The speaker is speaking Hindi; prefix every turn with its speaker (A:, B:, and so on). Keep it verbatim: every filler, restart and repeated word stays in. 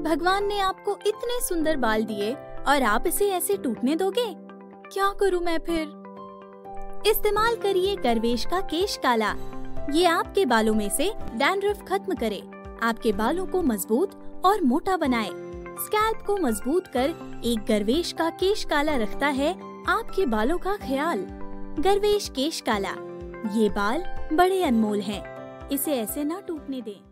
A: भगवान ने आपको इतने सुंदर बाल दिए और आप इसे ऐसे टूटने दोगे? क्या करूं मैं फिर? इस्तेमाल करिए गरवेश का केश काला। ये आपके बालों में से डैंड्रफ खत्म करे, आपके बालों को मजबूत और मोटा बनाए। स्कैल्प को मजबूत कर एक गरवेश का केश काला रखता है आपके बालों का ख्याल। गरवेश केश काला, ये बाल बड़े अनमोल हैं, इसे ऐसे ना टूटने दें।